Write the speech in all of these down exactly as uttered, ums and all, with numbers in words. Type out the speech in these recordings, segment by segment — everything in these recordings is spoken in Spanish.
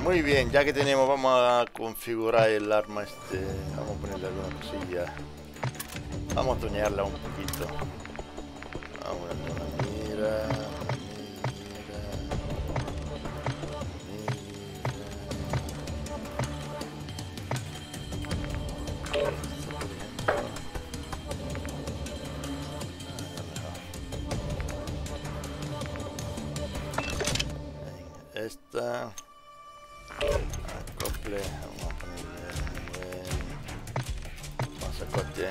Muy bien, ya que tenemos, vamos a configurar el arma este. Vamos a ponerle alguna cosilla. Vamos a tunearla un poquito. Vamos a ponerle una mira. Esta acople, vamos a ponerle el pasacote.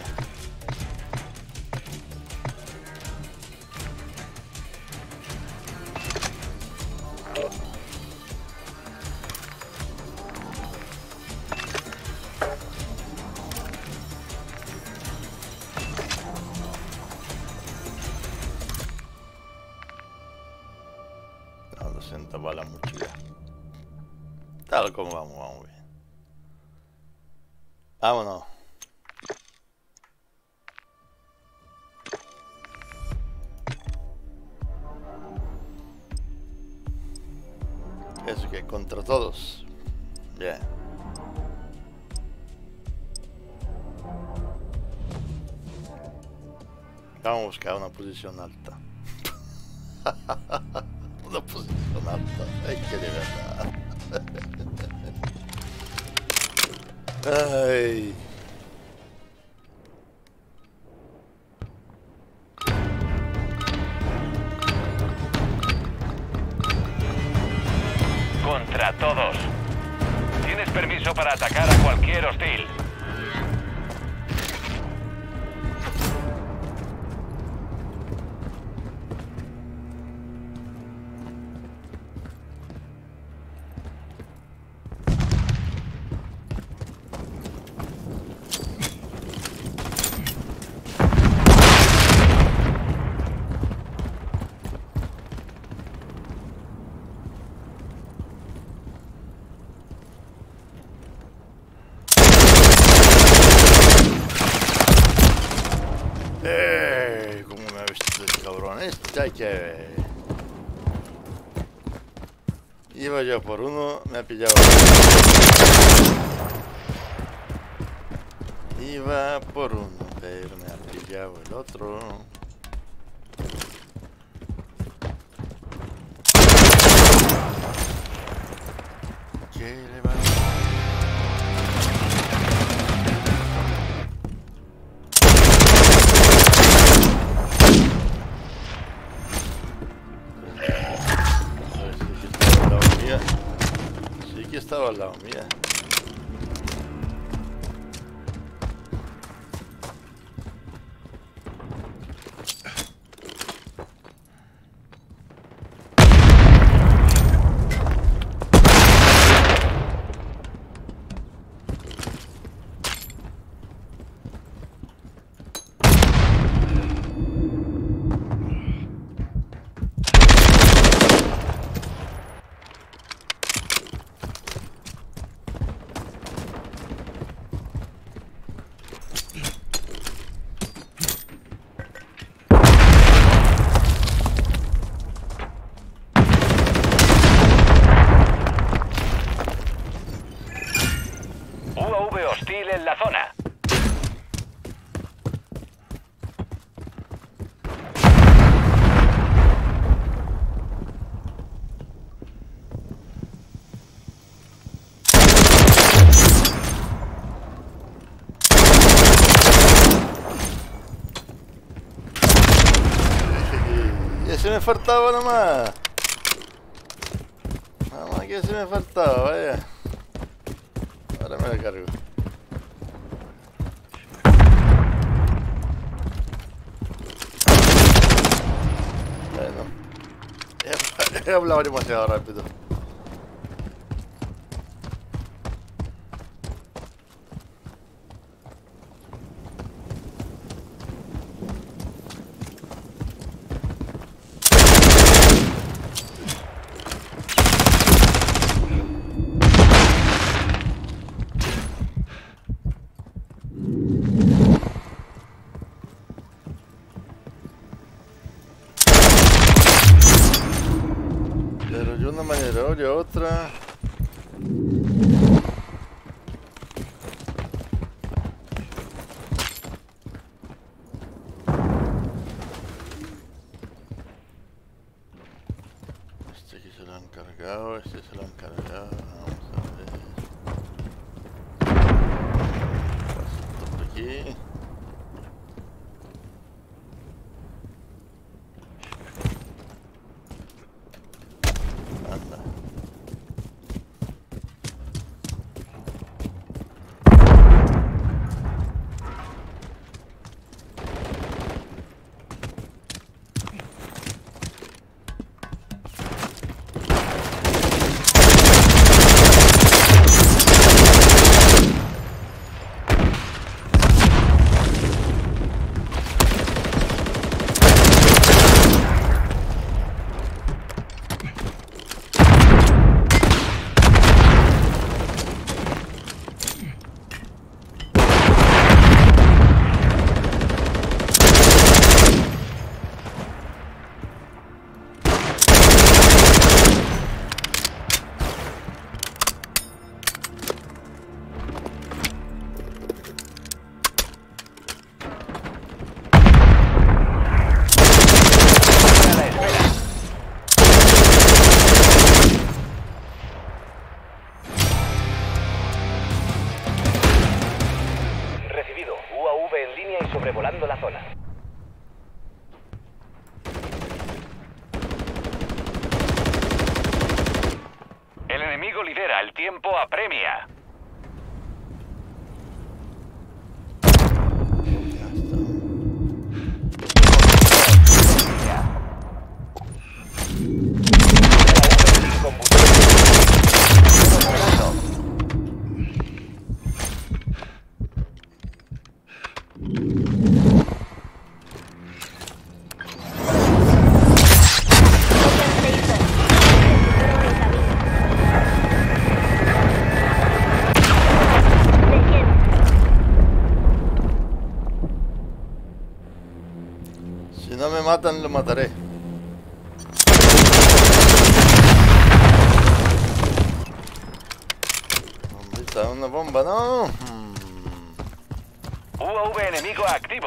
doscientas balas mucho ya. Tal como vamos, vamos bien. Vámonos. Eso que contra todos. Bien. Vamos a buscar una posición alta. Una posición alta. Ay, que de verdad. Ay. Contra todos. Tienes permiso para atacar a cualquier hostil. Eh, como me ha visto el cabrón este, hay que... Iba yo por uno, me ha pillado. Iba por uno, pero me ha pillado el otro. ¿Qué le va a hacer? Sí que estaba al lado mía. U A V hostil en la zona. Y ese me faltaba nomás. Nada más que ese me faltaba, vaya. Ahora me la cargo. Bueno. He hablado demasiado rápido. Pero de una manera o de otra Este aquí se lo han cargado, este se lo han cargado. Vamos a ver. Pasito por aquí. Anda. Sobrevolando la zona. El enemigo lidera, el tiempo apremia. Si no me matan, lo mataré. Bombita, una bomba, ¿no? Hmm. U A V enemigo activo.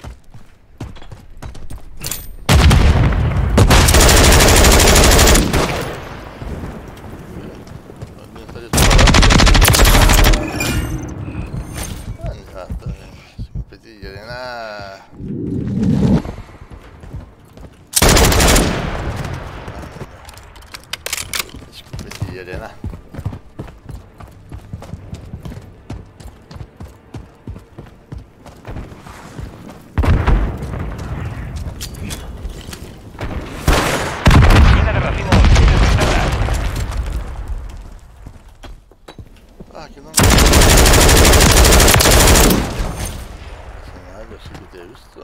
Arena. Mina de racimos detectada. Ah, que no. Ah, yo sí que te he visto.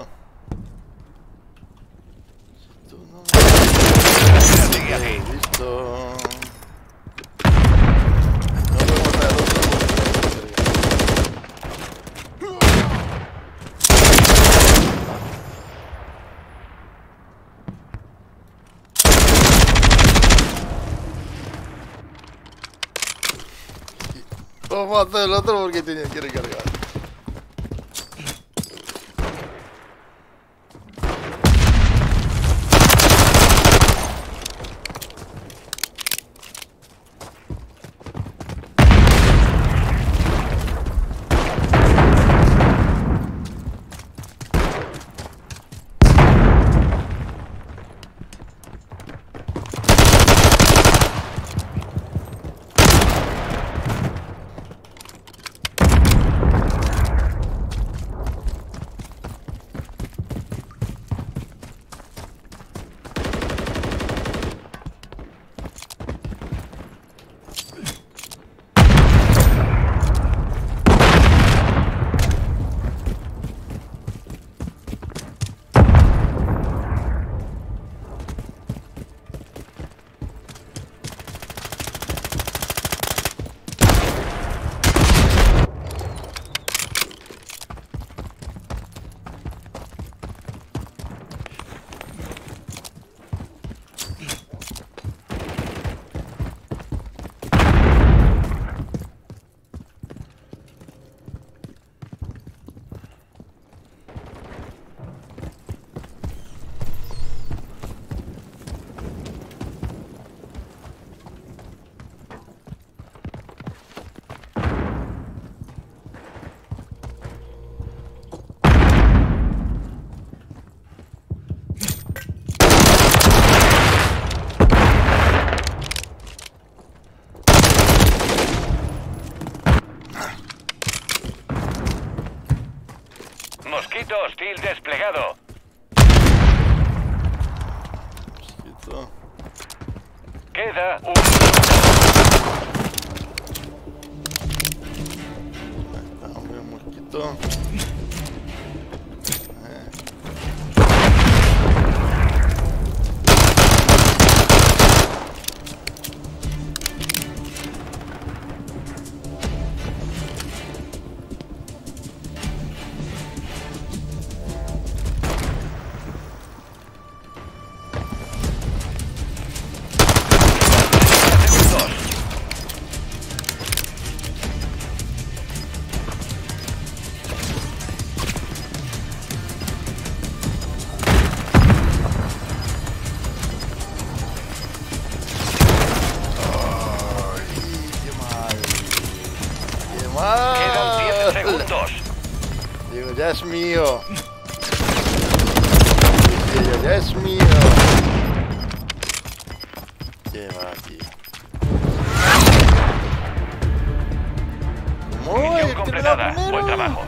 Si tú no me has visto. Vamos a hacer el otro porque tenía que recargar. Elemento hostil desplegado. Mosquito. Queda un... Ahí está, hombre, un mosquito. Quedan diez segundos. Digo, ya es mío. Digo, ya es mío. ¿Qué va aquí? Muy Misión completada. Buen trabajo.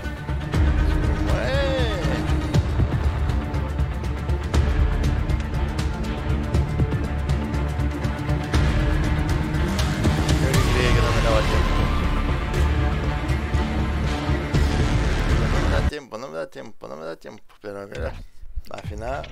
Tiempo, no me da tiempo, no me da tiempo, pero mira, al final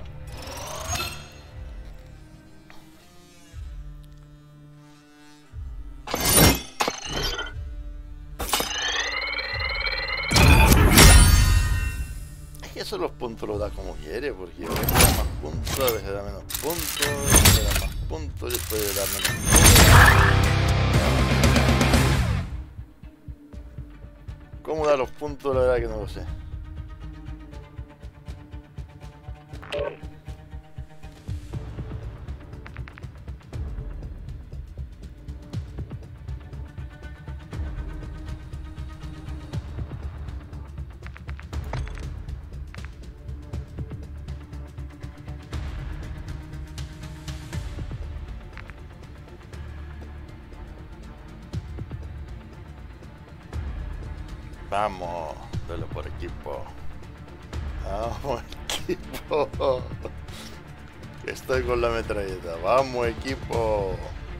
es que eso los puntos los da como quiere, porque a veces da más puntos, a veces da menos puntos, a veces da más puntos, yo puedo dar menos puntos. ¿Cómo da los puntos? La verdad que no lo sé. Vamos, dale por equipo. Vamos, equipo. Estoy con la metralleta. Vamos, equipo.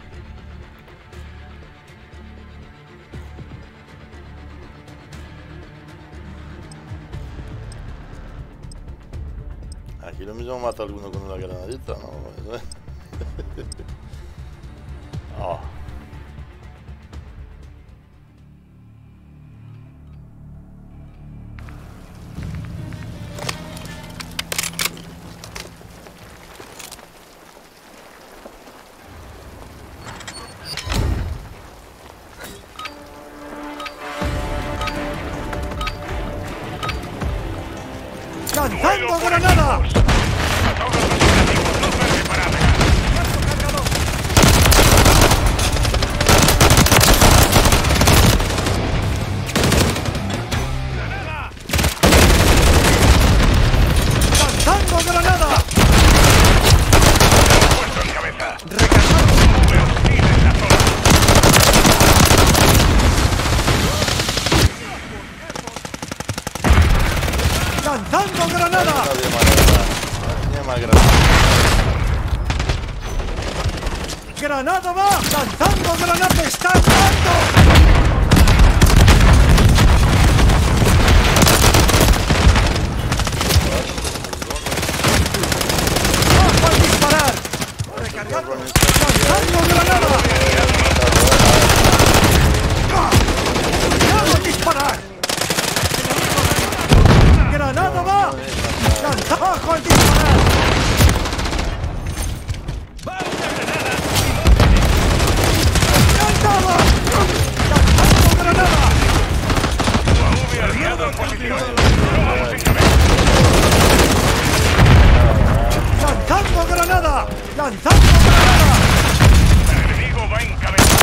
Aquí lo mismo mata a alguno con una granadita, ¿no? Oh. ¡Lanzando granada! ¡Lanzando granada! Puesto en cabeza. ¡Recargando! Nube hostil en la zona. ¡Lanzando granada! Nadie más granada. Nadie más granada. ¡Granada va! ¡Lanzando granada! ¡Está entrando! ¡Bajo al disparar! ¡Recargando! ¡Lanzando granada! ¡Cuidado al disparar! ¡Granada va! ¡Lanza bajo al disparar! ¡Granada! ¡Lanzando granada! U A V aliado en posición. Vamos en cabeza. ¡Lanzando granada! ¡Lanzando granada! El enemigo va en cabeza.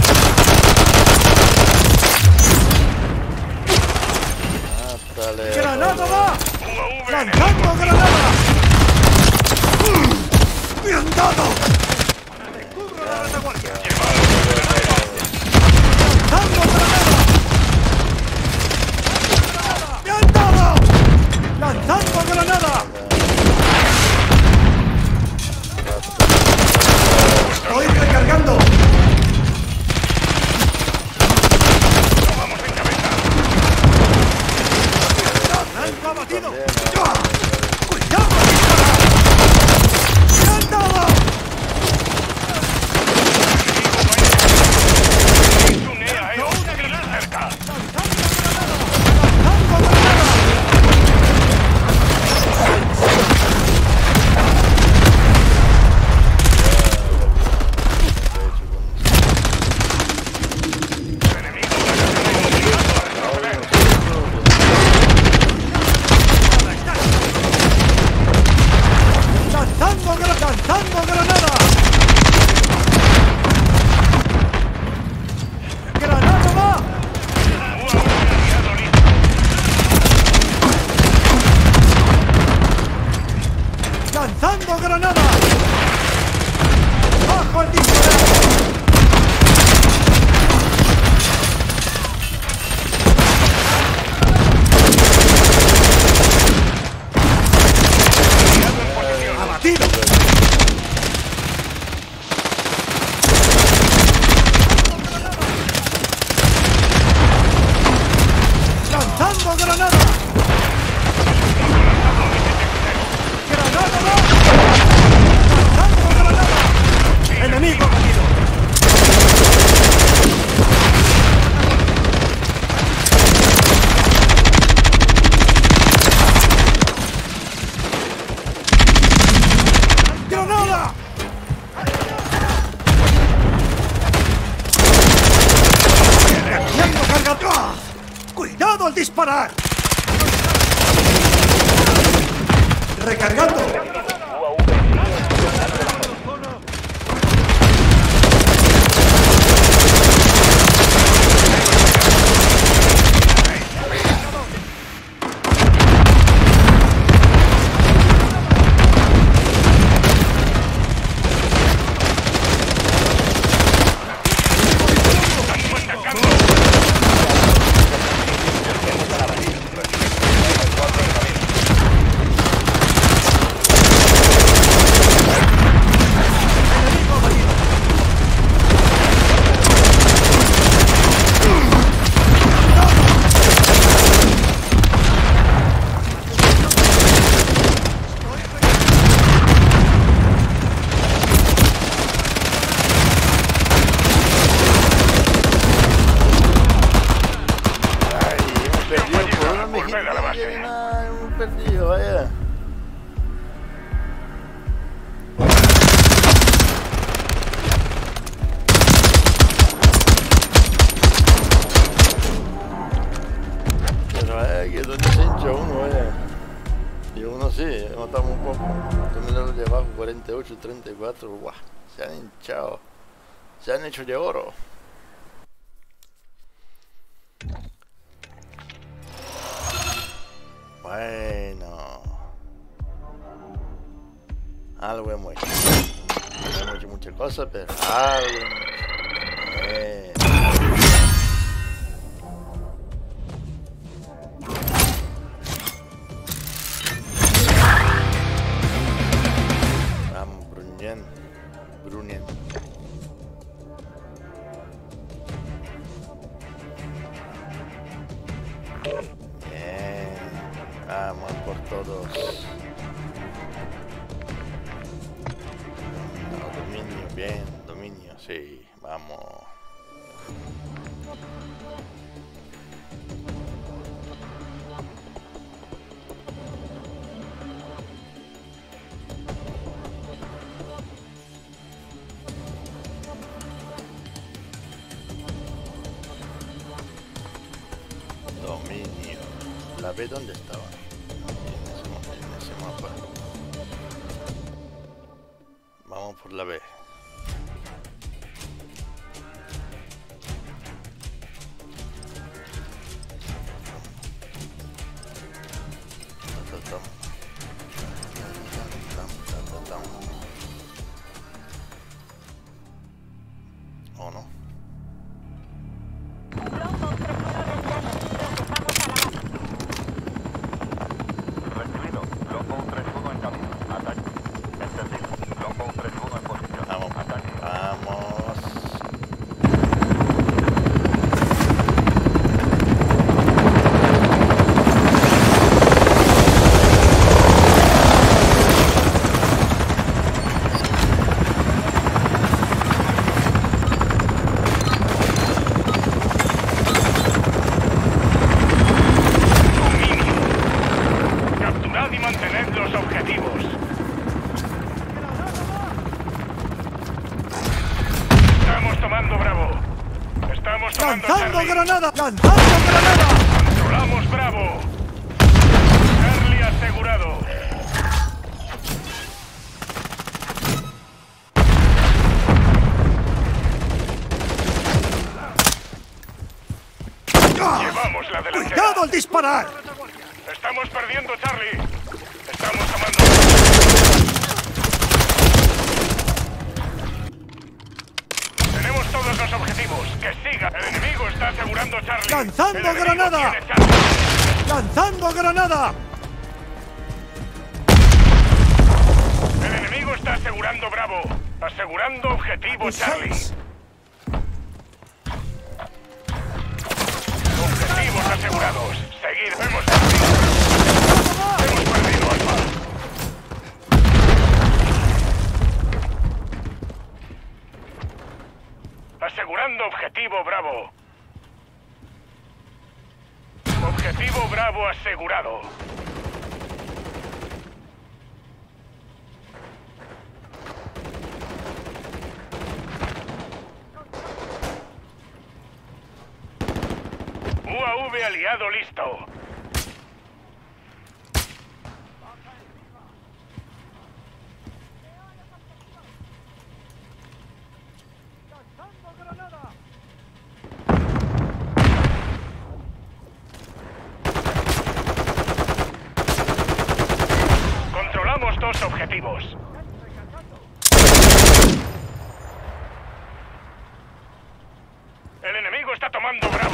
Mátale. ¡Granada va! U A V ¡Lanzando granada! ¡Me han dado! ¡Cubro la retaguardia! ¡Lanzando granada! ¡Me han dado! ¡Lanzando ¡Bajo el disparador! ¡Abatido! ¡Lanzando granada! ¡Granada! ¡Lanzando granada! ¡Enemigo abatido! ¡Granada! ¡Reaccionando cargador! ¡Cuidado al disparar! ¡Recargando! Perdido, vaya. Pero vaya, que donde se hincha uno, vaya. Y uno sí, matamos un poco. También los de abajo, cuarenta y ocho, treinta y cuatro, guau, se han hinchado. Se han hecho de oro. Bueno, algo hemos hecho. No hemos hecho muchas cosas, pero algo hemos hecho. Eh. Vamos, Brunien, Brunien. Vamos por todos. No, dominio, bien, dominio, sí, vamos. Dominio. ¿La B dónde estaba? En ese mapa. Vamos por la B. ¿O no? ¡Lanzando granada! ¡Lanzando granada! ¡Controlamos Bravo! Charlie asegurado. Llevamos la delantera. ¡Cuidado al disparar! Estamos perdiendo, Charlie. Estamos tomando. ¡Que siga! ¡El enemigo está asegurando Charlie! ¡Lanzando ¡El enemigo granada! tiene Charlie! ¡Lanzando granada! ¡El enemigo está asegurando Bravo! ¡Asegurando objetivo Charlie! Seis. ¡Objetivos asegurados! ¡Seguid! ¡Hemos perdido! ¡Hemos perdido, Alfa! Asegurando objetivo Bravo. Objetivo Bravo asegurado. U A V aliado listo. Controlamos dos objetivos. El enemigo está tomando Bravo.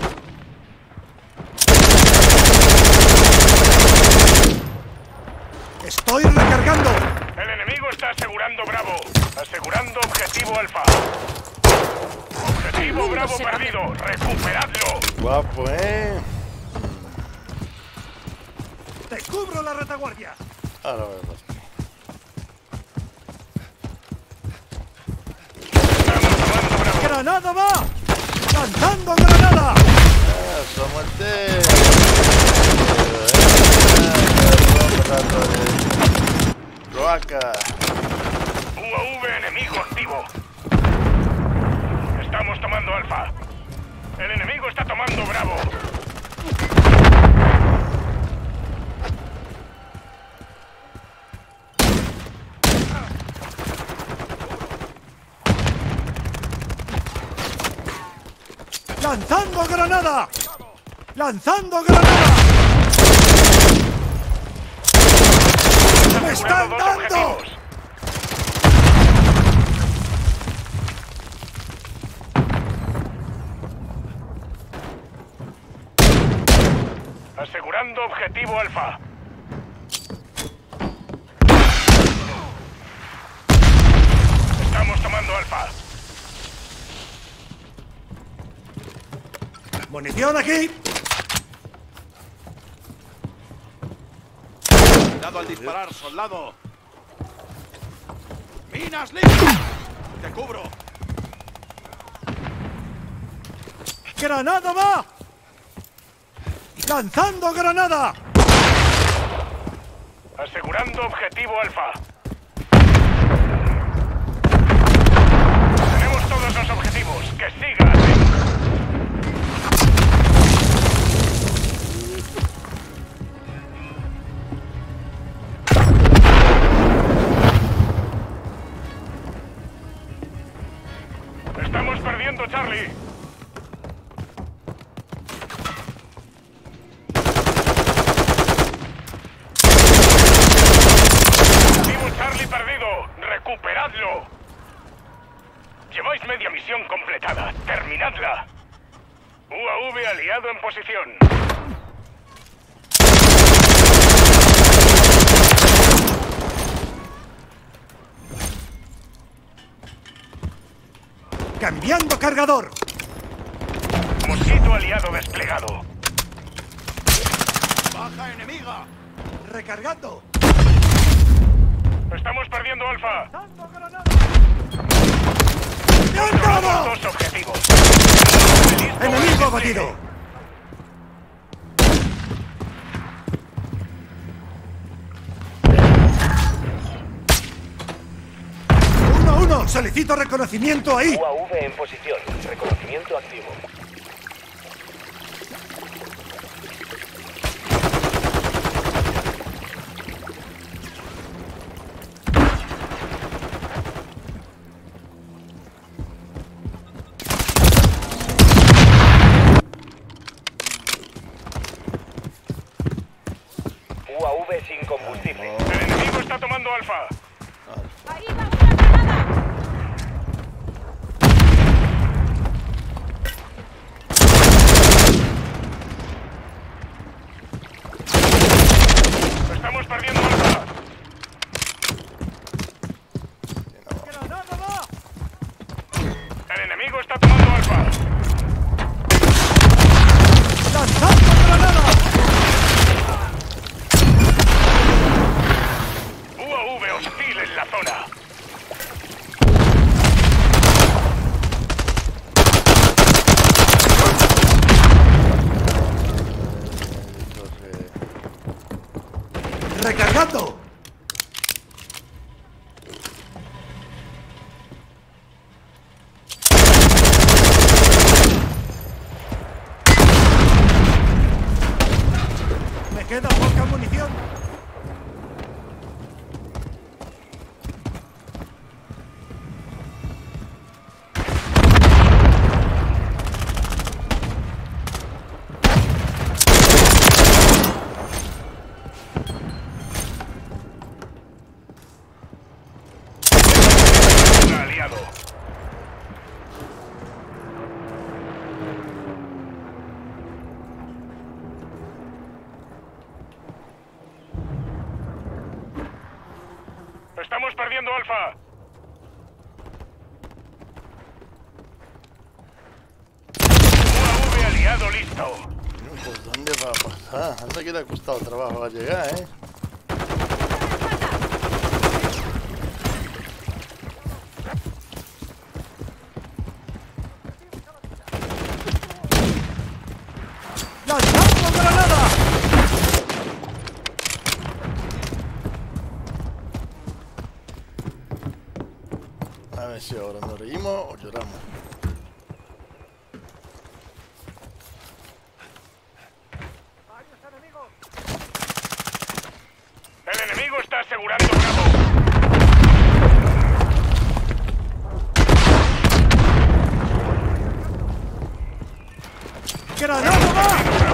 ¡Estoy recargando! El enemigo está asegurando Bravo. Asegurando objetivo Alfa. Objetivo Bravo perdido. Recuperadlo. Guapo, ¿eh? ¡Te cubro la retaguardia! Ahora vemos. Estamos tomando Bravo. ¡Granada va! ¡Lanzando granada! Eso, muerte. Cloaca. U A V enemigo activo. Estamos tomando Alfa. El enemigo está tomando Bravo. ¡Lanzando granada! ¡Lanzando granada! ¡Me están Dos dando! objetivos. Asegurando objetivo Alfa. Estamos tomando Alfa. ¡Munición aquí! Cuidado al disparar, soldado. ¡Minas listas! ¡Te cubro! ¡Granada va! ¡Lanzando granada! Asegurando objetivo Alfa. Tenemos todos los objetivos. ¡Que siga así! Estamos perdiendo Charlie. Objetivo Charlie perdido. Recuperadlo. Lleváis media misión completada. Terminadla. U A V aliado en posición. ¡Cambiando cargador! Mosquito aliado desplegado. ¡Baja enemiga! ¡Recargando! Estamos perdiendo Alfa. ¡Lanzando granada! Controlamos ¡Dado! dos objetivos. Listo, ¡Enemigo despliegue. abatido! ¡Uno, uno! ¡Solicito reconocimiento ahí! U A V en posición. Reconocimiento activo. U A V sin combustible. El enemigo está tomando Alfa. ¡Ahí va una granada! zona. ¡Recargando! Me queda poca munición. Un aliado. Estamos perdiendo Alfa. U A V aliado listo. No, pues ¿dónde va a pasar? Anda que le ha costado trabajo a llegar, ¿eh? ¡Lanzando granada! A ver si ahora nos reímos o lloramos. El enemigo está asegurando Bravo. ¡Granada va!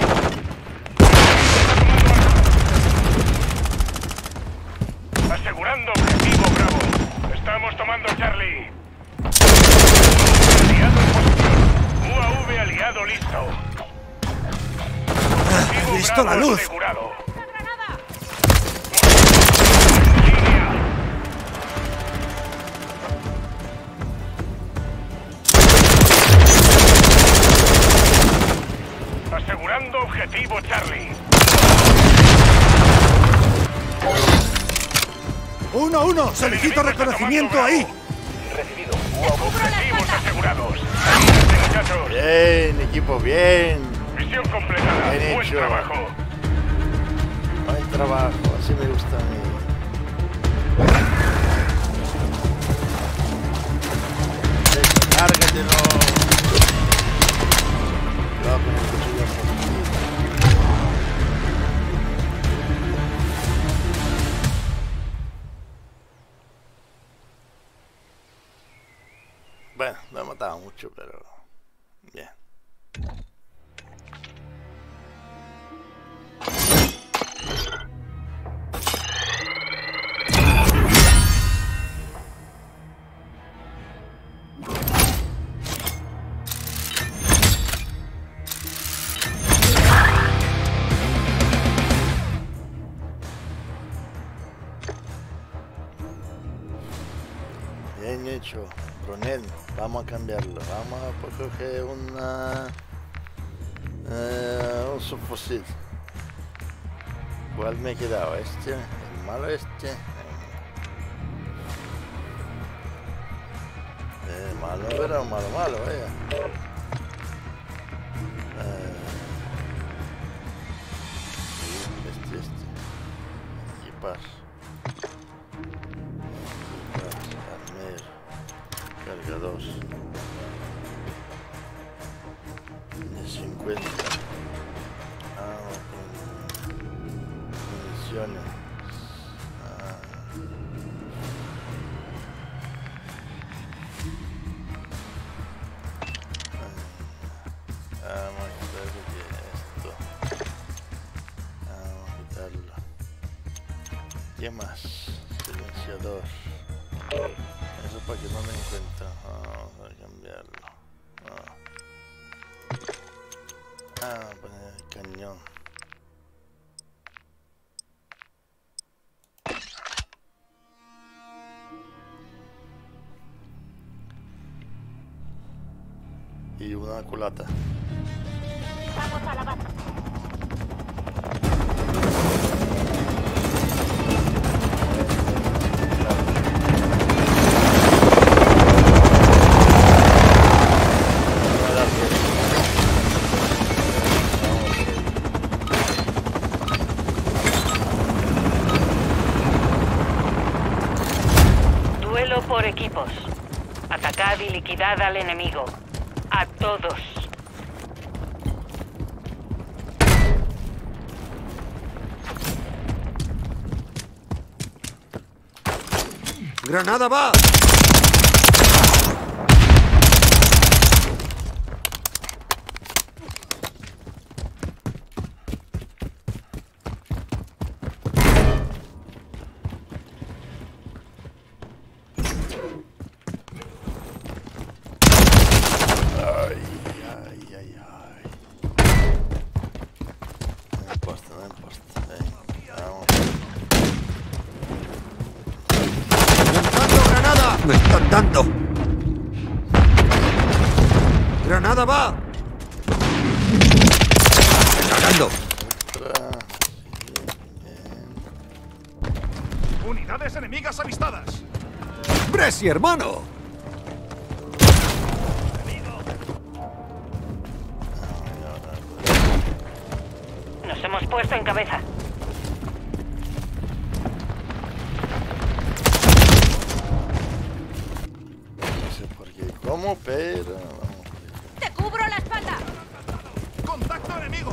Asegurando objetivo Bravo. Estamos tomando Charlie. Aliado en posición. U A V aliado listo. Objetivo He visto Bravo la luz. asegurado. Línea. Asegurando objetivo Charlie. ¡Uno a uno! ¡Solicito reconocimiento ahí! Recibido. Objetivos asegurados. Adelante, muchachos. Bien, equipo, bien. Misión completada. Bien Buen hecho. trabajo. Buen trabajo, así me gusta a mí. Descárgatelo. Cuidado con el cuchillo por aquí. Bueno, me ha matado mucho, pero bien. Bien hecho, Brunel. Vamos a cambiarlo. Vamos a coger una eh, un subfusil. ¿Cuál me he quedado? Este, el malo este. Eh, malo, pero malo, malo, vaya. Eh, este, este. Equipar. Cargador de cincuenta. Ah, con municiones. Ah. Ah, vamos a quitar esto. Vamos a quitarlo. ¿Qué más? Silenciador. Eso para que no me encuentre. Vamos a cambiarlo. Ah, ah poner el cañón. Y una culata. Vamos a la base. Duelo por equipos. Atacad y liquidad al enemigo. A todos. ¡Granada va! Ay, ay, ay, ay. No importa, no importa. Venga, vamos. ¡Lanzando granada! ¡Me están dando! ¡Granada va! ¡Cargando! Otra. Unidades enemigas avistadas. ¡Presi, hermano! Nos hemos puesto en cabeza. No sé por qué, cómo, pero... ¡Te cubro la espalda! ¡Contacto enemigo!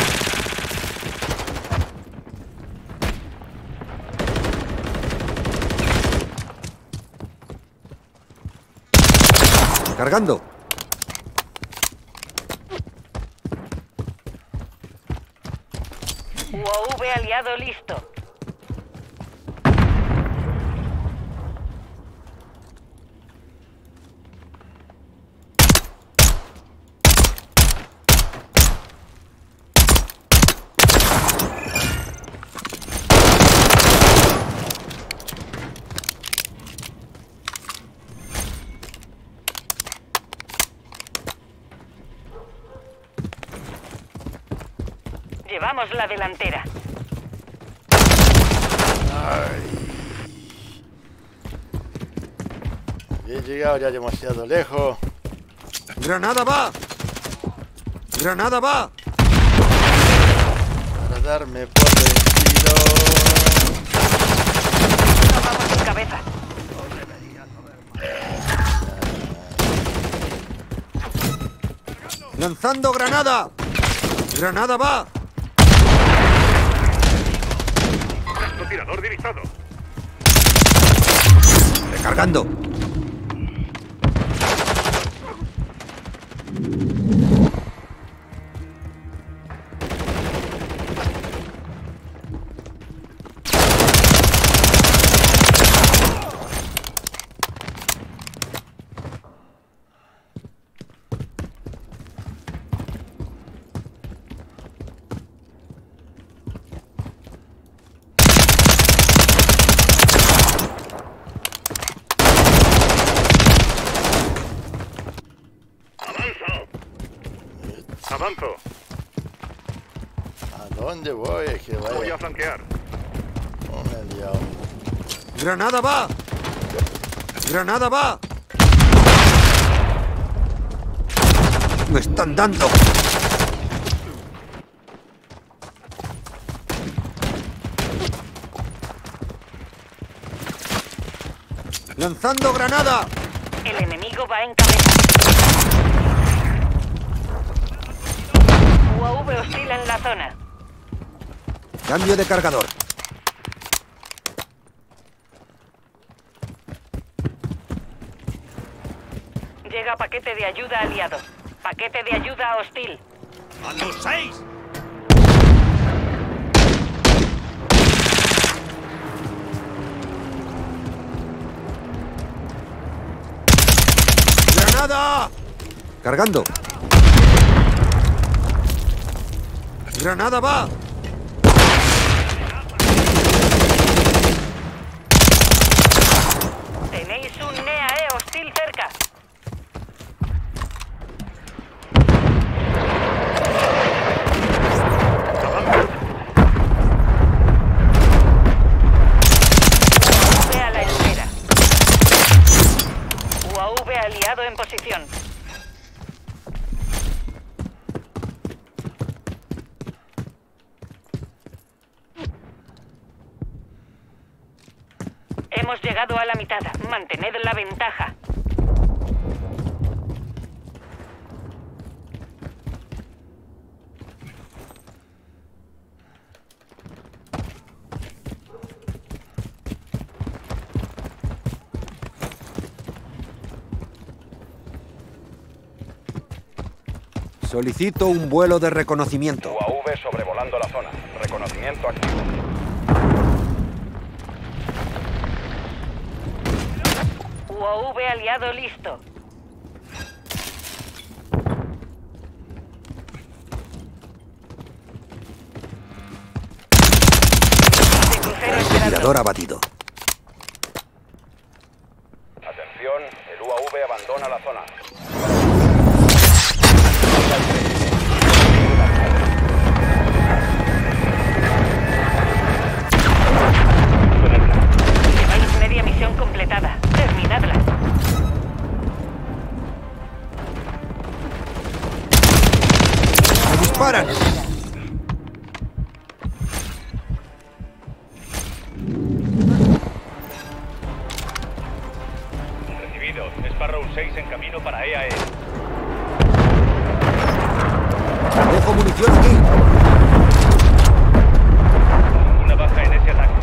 ¡Cargando! U A V aliado listo. Llevamos la delantera. He llegado ya demasiado lejos. ¡Granada va! ¡Granada va! Para darme por vencido. Nos vamos en cabeza. ¡Lanzando granada! ¡Granada va! Francotirador divisado. ¡Recargando! Avanzo. ¿A dónde voy? Es que Voy vaya. a flanquear. Oh, me he liado. ¡Granada va! ¡Granada va! ¡Me están dando! ¡Lanzando granada! El enemigo va en cabeza. U A V hostil en la zona. Cambio de cargador. Llega paquete de ayuda aliado. Paquete de ayuda hostil. ¡A los seis! ¡Granada! Cargando. ¡Granada va! Tenéis un N E A E hostil cerca. U A V a la espera. U A V aliado en posición. Hemos llegado a la mitad. Mantened la ventaja. Solicito un vuelo de reconocimiento. U A V sobrevolando la zona. Reconocimiento activo. U A V aliado listo. De crucero esperando. Tirador abatido. Atención, el U A V abandona la zona. Lleváis media misión completada. Terminadla. ¡Me disparan! Recibido. Sparrow seis en camino para E A E. Dejo munición aquí. Una baja en ese ataque.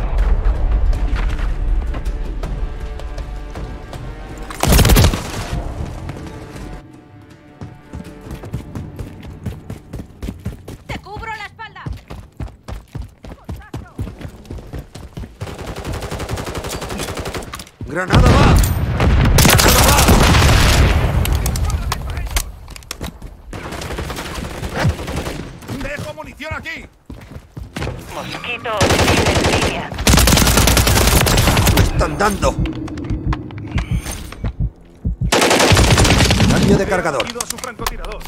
¡Te cubro la espalda! ¡Granada va! ¡Granada va! ¡Dejo munición aquí! Mosquito en línea. ¡Me están dando! Cambio de cargador. Ido a su francotirador.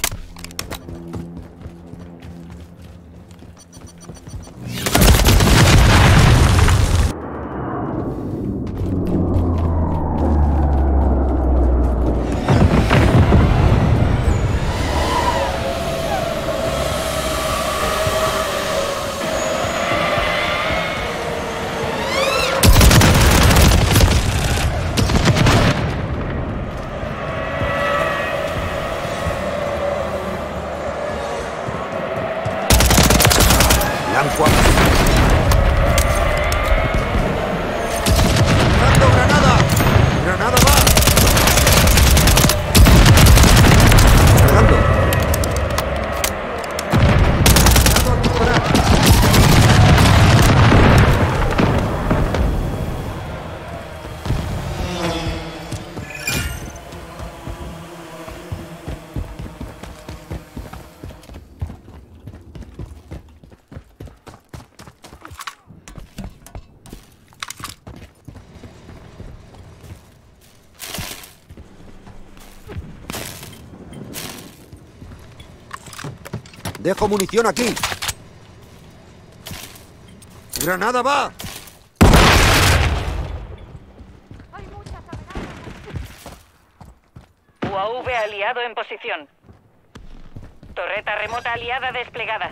Blanco. ¡Lanzando granada! ¡Granada va! ¡Cargando! ¡Granado al disparar! Dejo munición aquí. ¡Granada va! Hay muchas amenazas. U A V aliado en posición. Torreta remota aliada desplegada.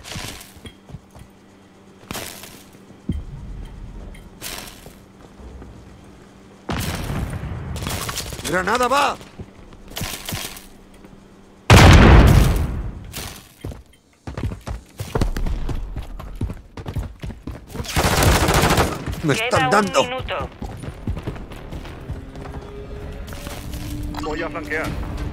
¡Granada va! ¡Me Queda están un dando! minuto. Voy a flanquear.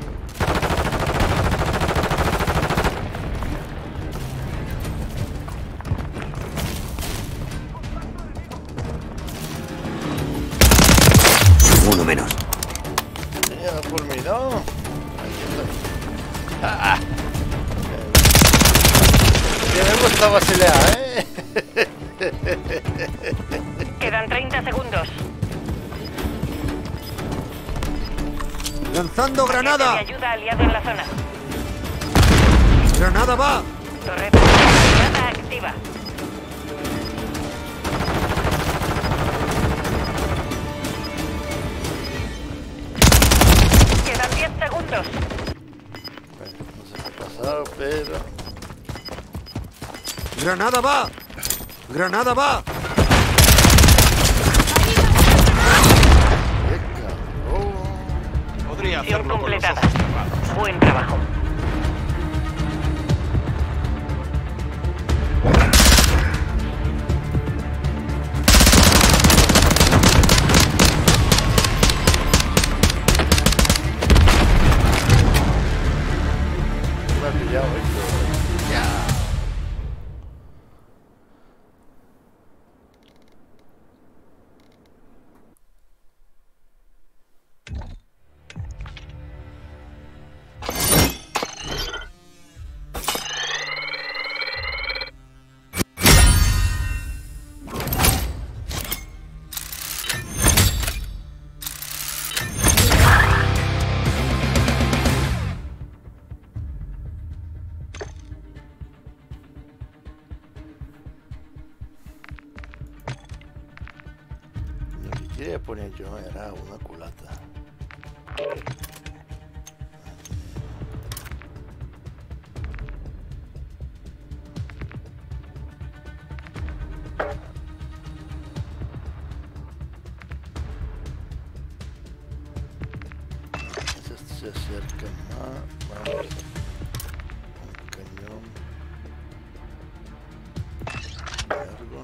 Uno menos. Ya por mí, ¿no? Aquí estoy. ¡Ah! Que me gusta vacilar, ¿eh? Quedan treinta segundos. ¡Lanzando Paquete granada! de ayuda aliado en la zona. ¡Granada va! Torreta aliada activa. Quedan diez segundos. Bueno, no sé qué ha pasado, pero... ¡Granada va! ¡Granada va! ¡Qué cabrón! Misión hacerlo con los completada. ojos cerrados. Buen trabajo. Me ha pillado esto. Ya. Lo que quería poner yo era una culata. Estos se acercan más. Vamos. Un cañón. Largo.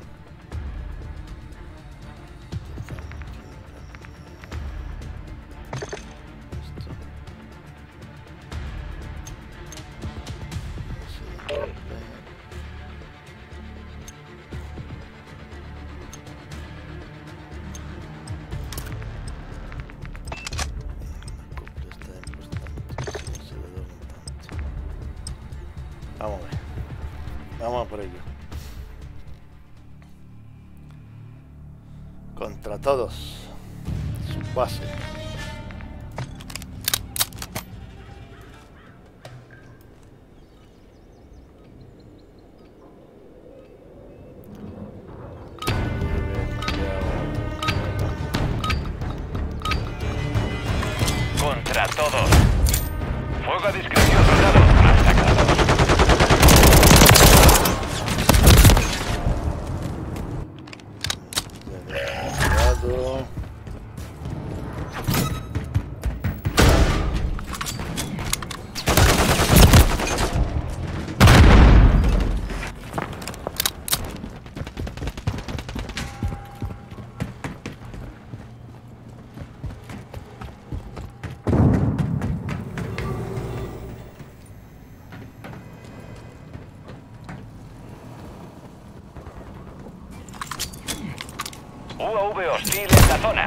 Esto. Ese golpe. La copla está importante, si no se le duele tanto. Vamos a ver. Vamos a por ello. Contra todos. Su base. Contra todos. Fuego a discreción, soldado. Atacados. Cuidado. U A V hostil en la zona.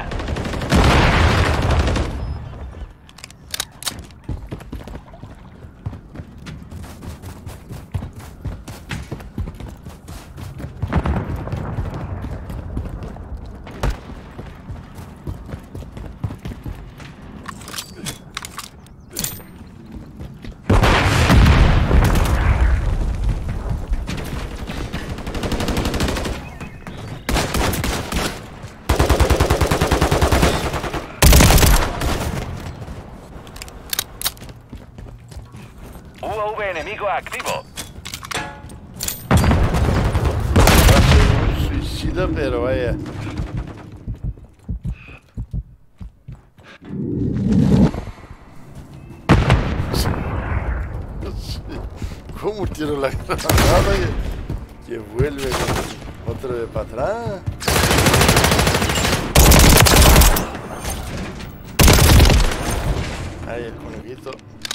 U A V enemigo activo. Un suicida, pero vaya. ¿Cómo tiro la granada que, que vuelve con otro de para atrás? Ahí el conejito.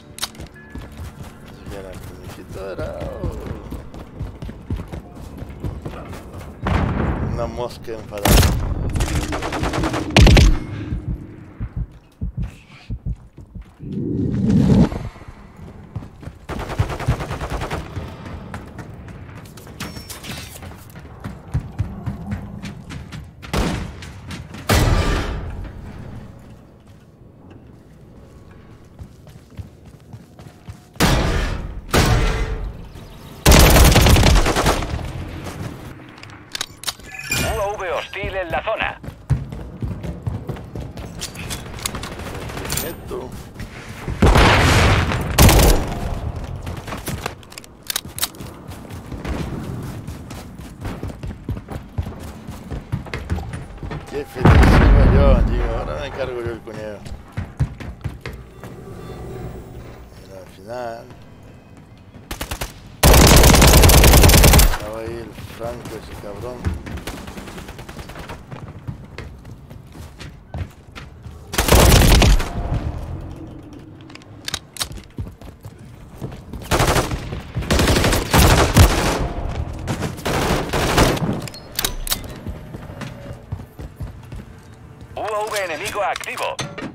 Era el conejito era oh, una mosca enfadada. U A V hostil en la zona. Esto. Qué feliz soy yo, tío. Ahora me cargo yo el cuñado. final. Estaba ahí el Franco, ese cabrón. U A V enemigo activo.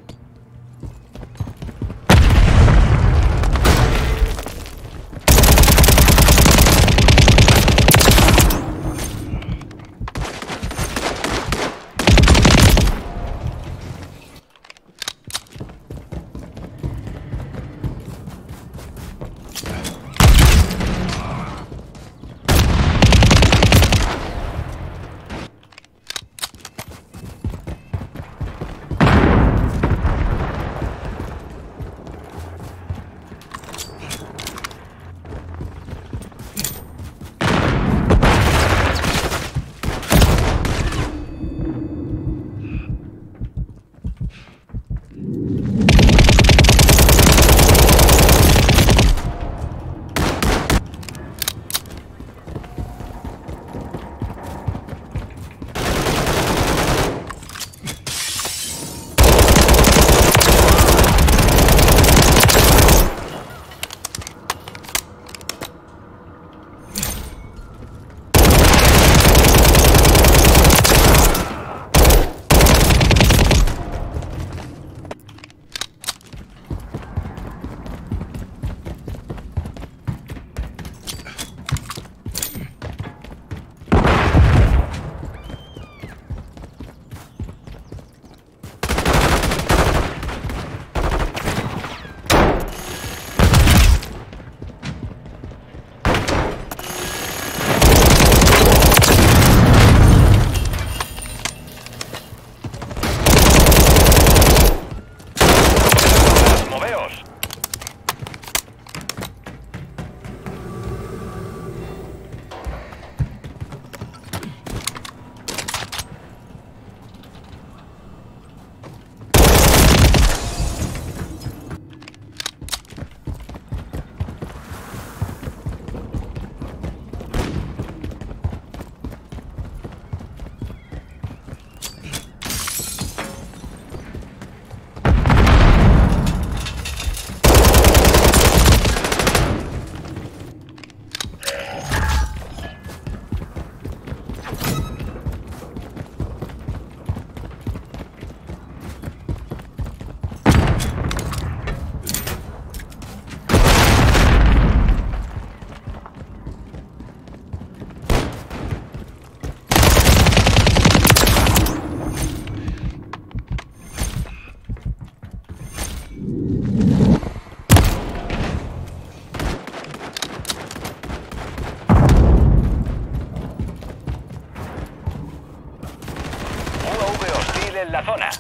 en la zona.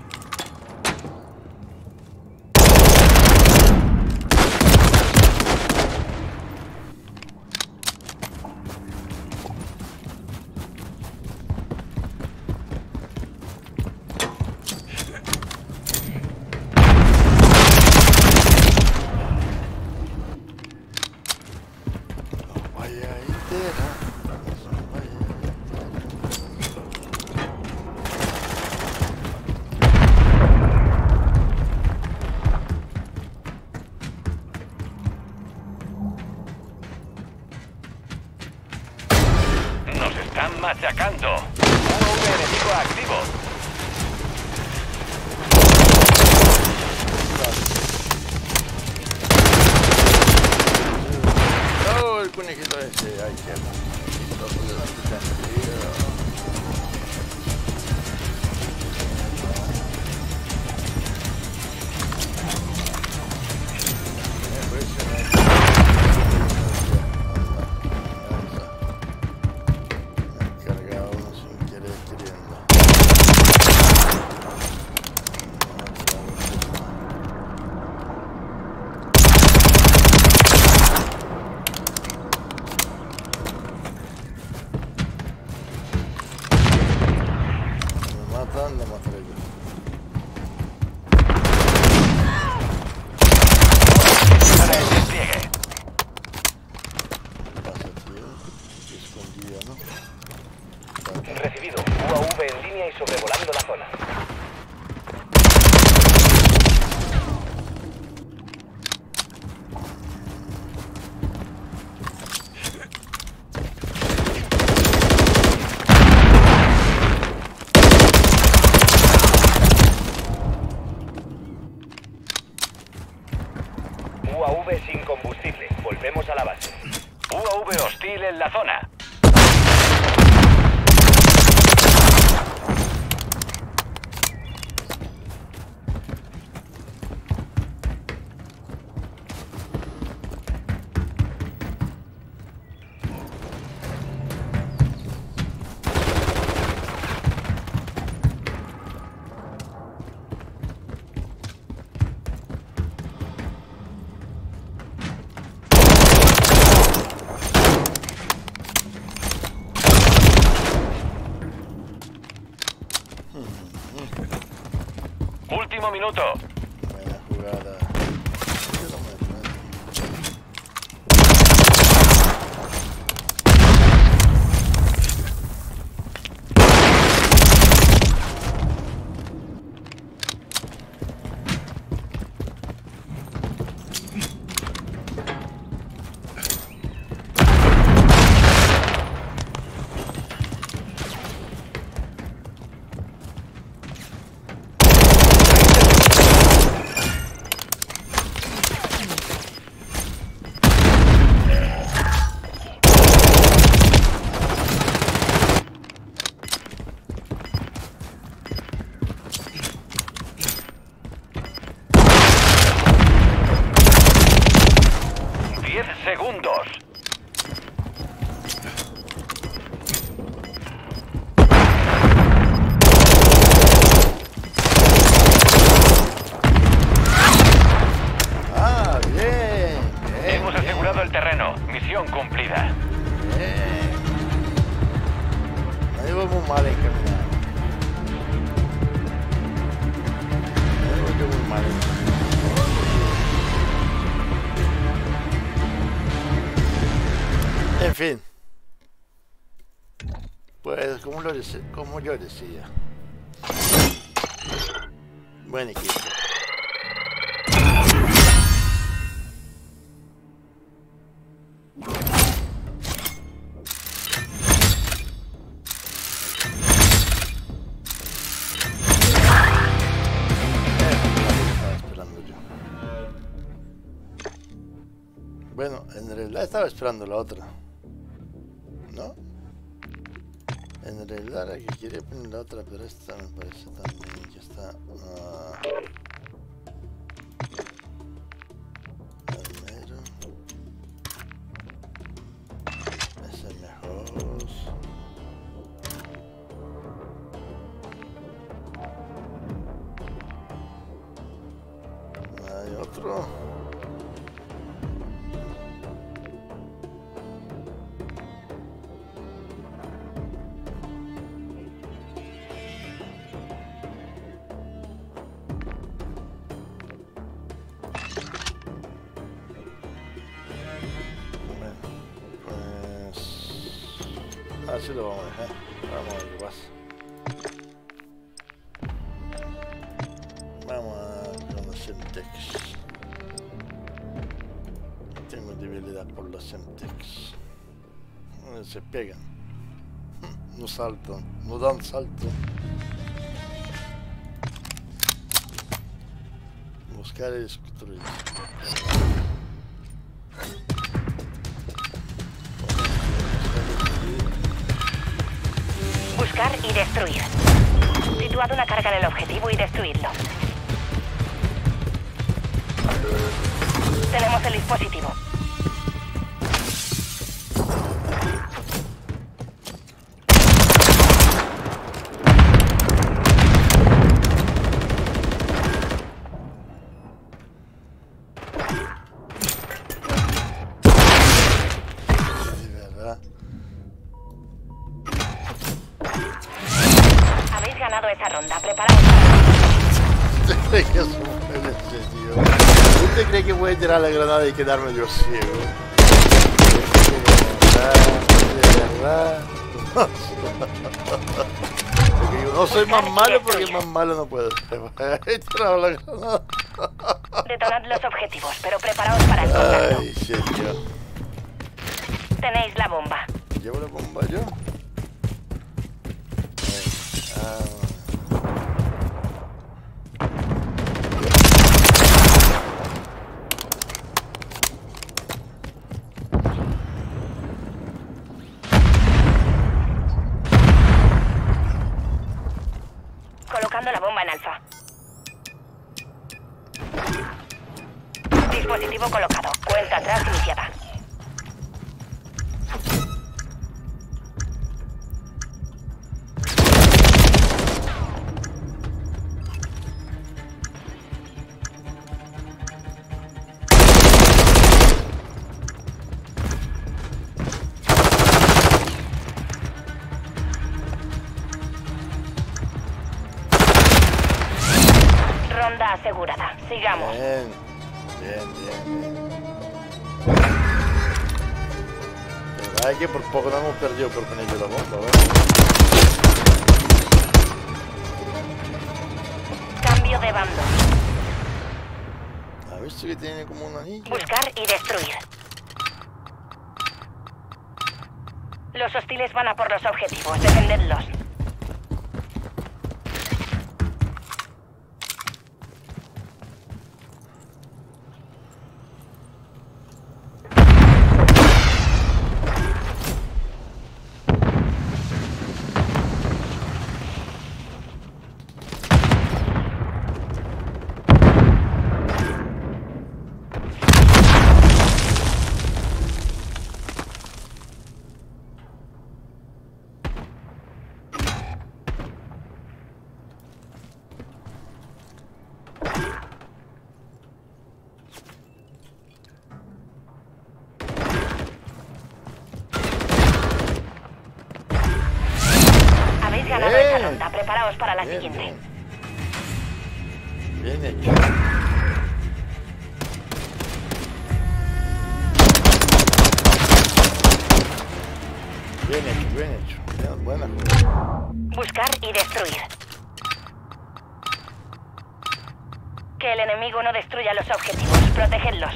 Nos están machacando. U A V enemigo activo. Oh, el conejito ese. Ay, qué cargado uno sin U A V sin combustible. Volvemos a la base. U A V hostil en la zona. Último minuto. Buena jugada. Yo no me muero. diez segundos. Ah, bien. bien Hemos bien, asegurado el terreno. Misión cumplida. bien. No llevo muy mal encaminado. No llevo yo muy mal encaminado. En fin, pues como, lo dese- como yo decía, buen equipo. Estaba esperando yo. Bueno, en realidad estaba esperando la otra. ¿No? En realidad la que quería poner la otra, pero esta me parece también que está... Uh, primero... Ese es mejor... Hay otro... Así lo vamos a dejar. Vamos a ver qué pasa. Vamos a con los Semtex. Tengo debilidad por los Semtex. Se pegan. No saltan. No dan salto. Buscar y destruir. Buscar y destruir. Situad una carga en el objetivo y destruidlo. Tenemos el dispositivo. De verdad. Habéis ganado esa ronda. Preparaos. ¿Usted cree que es un L C, tío? ¿Usted cree que voy a tirar la granada y quedarme yo ciego? De verdad, de verdad. Porque yo no soy más malo porque más malo no puedo ser. He tirado la granada. Detonad los objetivos, pero preparaos para el contacto. Ay, sí, tío. Tenéis la bomba. ¿Llevo la bomba yo? Ah, Dispositivo colocado. Cuenta atrás iniciada. Ronda asegurada. Sigamos. Bien, bien, bien, bien. La verdad es que por poco no hemos perdido por poner la bomba, ¿verdad? Cambio de bando. ¿Has visto que tiene como un anillo? Buscar y destruir. Los hostiles van a por los objetivos. Defendedlos. Ganado esta ronda. Preparaos para la Bien, siguiente. Bien, bien hecho. Bien hecho, bien hecho. Bien, buena jugada. Buscar y destruir. Que el enemigo no destruya los objetivos. Protegedlos.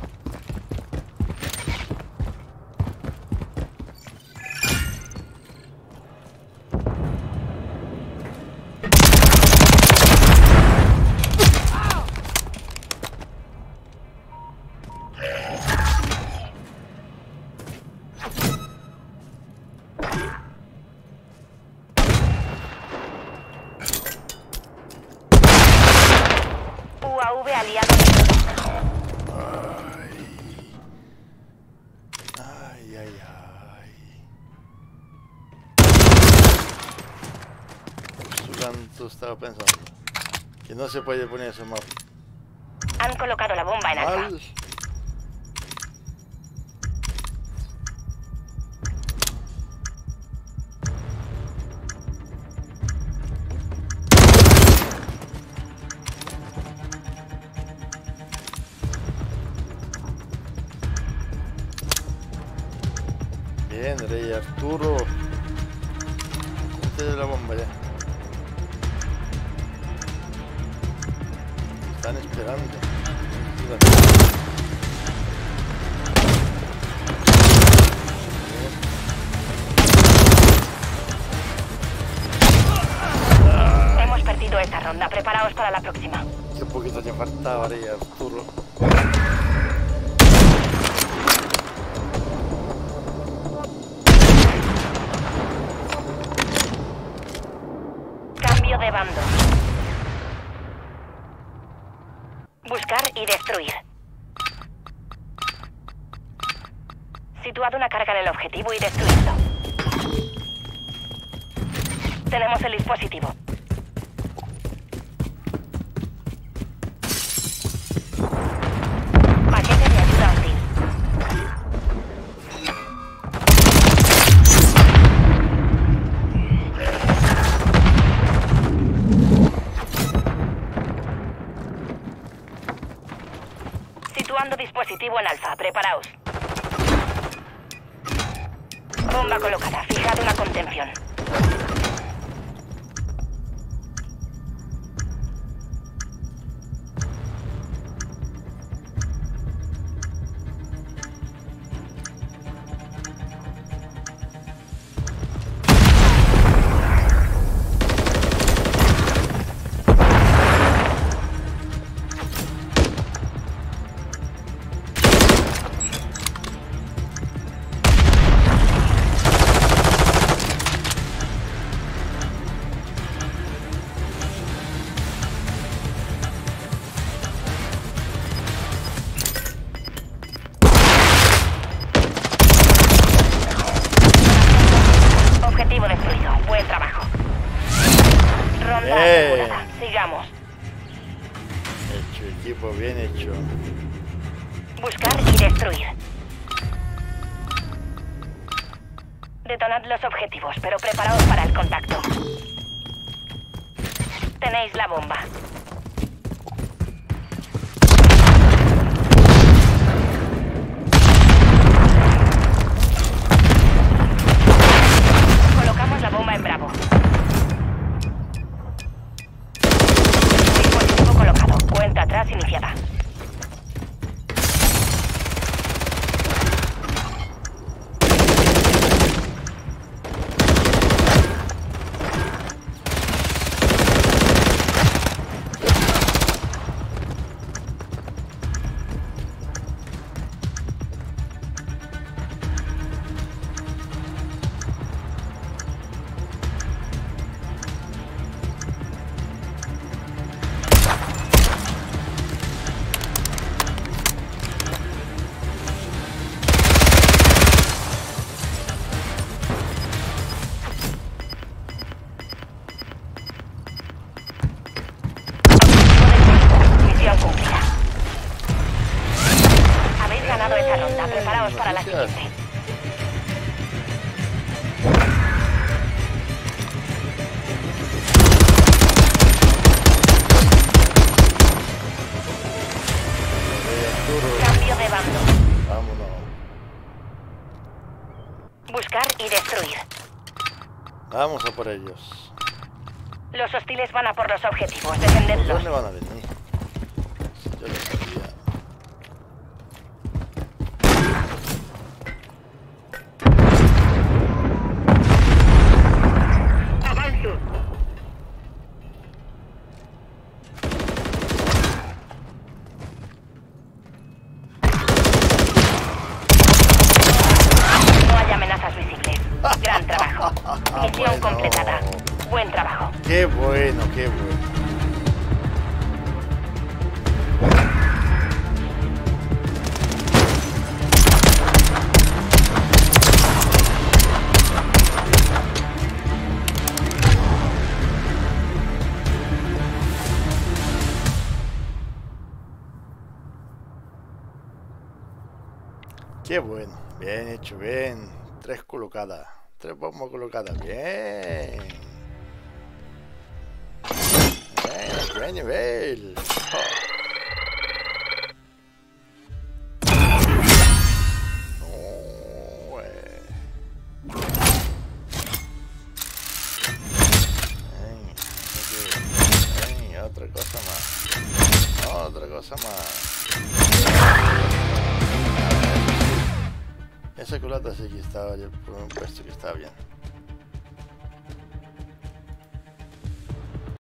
U A V aliado. Ay, ay, ay. Su tanto estaba pensando que no se puede poner eso más Han colocado la bomba en alfa. mal. Bien, Rey Arturo. Ponte de la bomba ya. Están esperando. Hemos perdido esta ronda. Preparaos para la próxima. Qué poquito te faltaba, Rey Arturo. Cambio de bando. Buscar y destruir. Situado una carga en el objetivo y destruirlo. Tenemos el dispositivo. Paquete de ayuda hostil. Situando dispositivo en alfa. Preparaos. Bomba colocada. Fijad una contención. equipo, bien hecho. Buscar y destruir. Detonad los objetivos, pero preparaos para el contacto. Tenéis la bomba. Colocamos la bomba en Bravo. Dispositivo colocado. Cuenta atrás iniciada. Misión cumplida. Habéis ganado esa ronda. Preparaos para la Gracias. siguiente. Eh, Arturo, Cambio de bando. vámonos. Buscar y destruir. Vamos a por ellos. Los hostiles van a por los objetivos. ¿Por Defendedlos. dónde van a venir? Yo lo sabía. Avanzo. No hay amenazas visibles. Gran trabajo. Misión Bueno. completada. Buen trabajo. Qué bueno, qué bueno. Qué bueno, bien hecho, bien. Tres colocadas, tres bombas colocadas, bien. Bien, buen nivel. Oh. No, eh. Bien, bien, otra cosa más. Otra cosa más. Esa culata sí que estaba, yo por un puesto que estaba bien.